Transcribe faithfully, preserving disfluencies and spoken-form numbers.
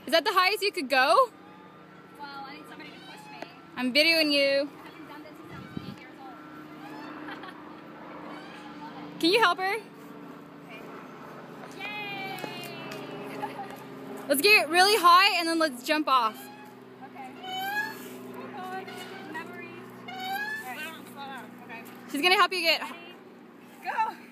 Is that the highest you could go? Well, I need somebody to push me. I'm videoing you. I haven't done this since I was eight years old. Can you help her? Okay. Yay! Let's get really high and then let's jump off. Okay. Oh God. Memories. All right. Slow down, slow down. Okay. She's gonna help you get. Ready? Go!